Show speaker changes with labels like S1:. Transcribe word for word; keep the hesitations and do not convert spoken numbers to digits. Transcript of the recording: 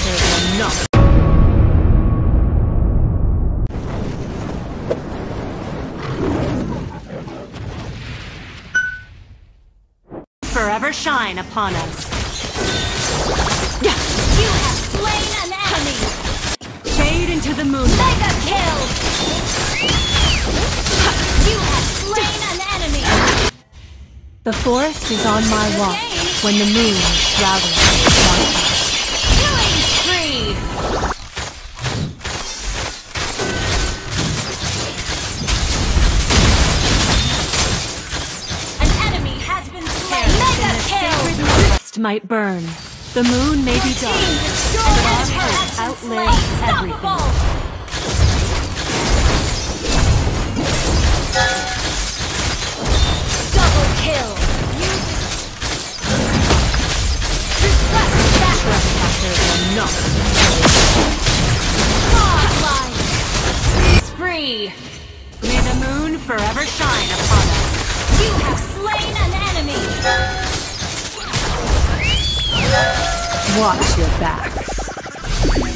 S1: Trespasser will not. Forever shine upon us.
S2: You have slain an enemy!
S1: Fade into the moon.
S2: Mega kill! You have slain an enemy!
S1: The forest is on my watch when the moon is shrouded in darkness.
S2: Killing spree! An enemy has been slain! Mega kill!
S1: West might burn. The moon may be dark, but our hope outlives everything.
S2: Double kill! You disrupt that
S1: Trespasser will not.
S2: godlike! Spree!
S1: May the moon forever shine upon us.
S2: You have slain an enemy!
S1: Watch your backs.